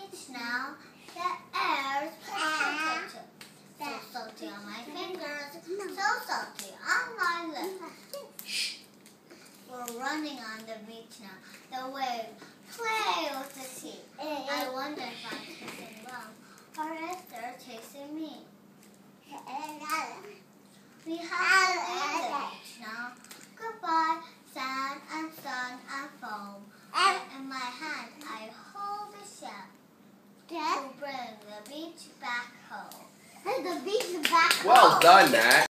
beach now. The air's so salty on my fingers, so salty on my lips. We're running on the beach now. The waves play with the sea. I wonder if I'm tasting well, or if they're tasting me. We have to leave the beach now. Goodbye, sand and sun and foam. In my hand I hold a shell to bring the beach back home. The beach back home. Well done, Nat.